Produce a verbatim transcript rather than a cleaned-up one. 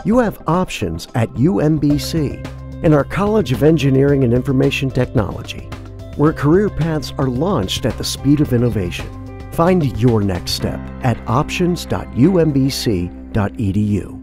You have options at U M B C and our College of Engineering and Information Technology, where career paths are launched at the speed of innovation. Find your next step at options dot U M B C dot E D U.